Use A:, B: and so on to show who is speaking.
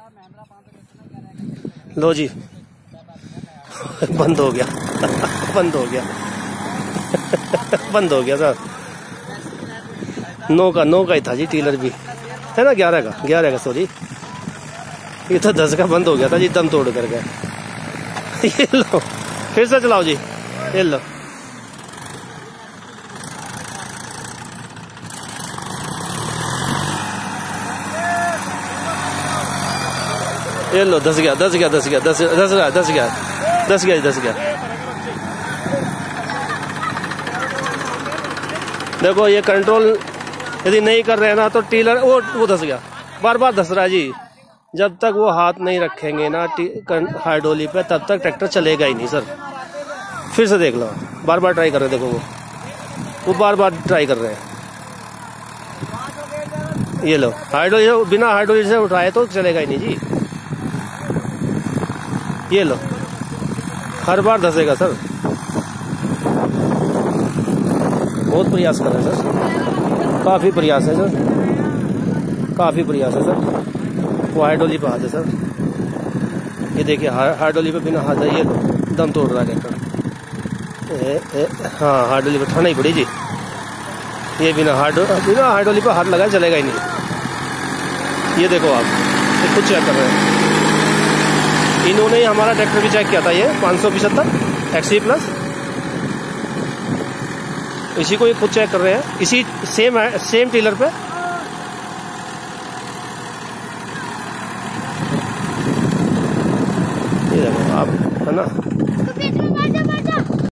A: लो जी बंद हो गया बंद हो गया बंद हो गया सर। 9 का ही था जी टीलर भी, है ना, 11 का सॉरी। ये तो 10 का बंद हो गया था जी, दम तोड़ करके। ये लो फिर से चलाओ जी, ये लो। ये लो 10 गया। देखो ये कंट्रोल यदि नहीं कर रहे हैं ना तो टीलर वो धस गया, बार बार धस रहा है जी। जब तक वो हाथ नहीं रखेंगे ना हाइड्रोलिक पे तब तक ट्रैक्टर चलेगा ही नहीं सर। फिर से देख लो, बार बार ट्राई कर रहे हैं, देखो वो बार बार ट्राई कर रहे हैं। ये लो हाइड्रोलिक, बिना हाइड्रोलिक से उठाए तो चलेगा ही नहीं जी। ये लो हर बार धसेगा सर। बहुत प्रयास कर रहे हैं सर, काफी प्रयास है सर, काफी प्रयास है सर। वो हाइड्रोलिक पे हाथ है सर, ये देखिए हाइड्रोलिक पे बिना हाथ है। ये लो दम तोड़ रहा है ट्रैक्टर। हाँ हाइड्रोलिक पे उठाना ही पड़ी जी। ये बिना हाइड्रोलिक पे हाथ लगाए चलेगा ही नहीं। ये देखो आप, ये खुद चेक कर रहे हैं। इन्होंने हमारा ट्रैक्टर भी चेक किया था, ये 575 XC प्लस, इसी को ये खुद चेक कर रहे हैं, इसी सेम टीलर पे।